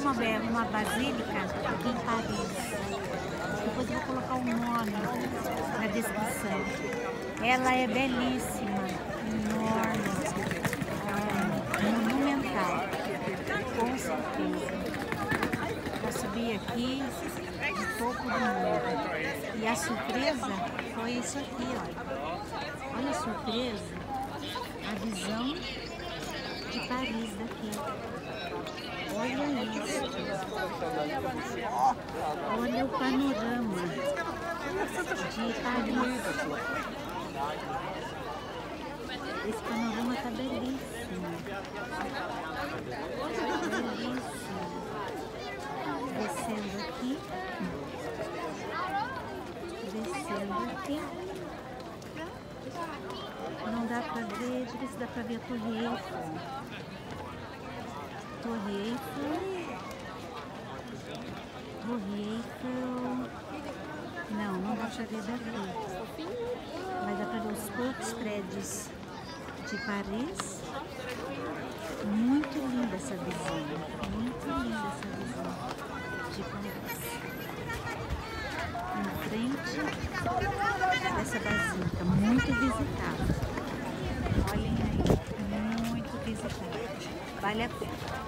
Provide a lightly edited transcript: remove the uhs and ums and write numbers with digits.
uma basílica aqui em Paris. Depois eu vou colocar o nome na descrição. Ela é belíssima, enorme, monumental, com certeza. Eu subi aqui de topo do morro. E a surpresa foi isso aqui, olha. Olha a surpresa, a visão de Paris daqui. Olha isso. Olha o panorama de Paris. Esse panorama tá belíssimo. Belíssimo. Descendo aqui. Descendo aqui. Não dá pra ver, deixa eu ver se dá pra ver a Torre Eiffel. Torre Eiffel. Torre Eiffel. Não dá pra ver daqui. Mas dá pra ver os poucos prédios de Paris. Muito linda essa visão. Muito linda essa visão de Paris. Em frente dessa basílica, muito visitada. Olhem aí, muito visitada. Vale a pena.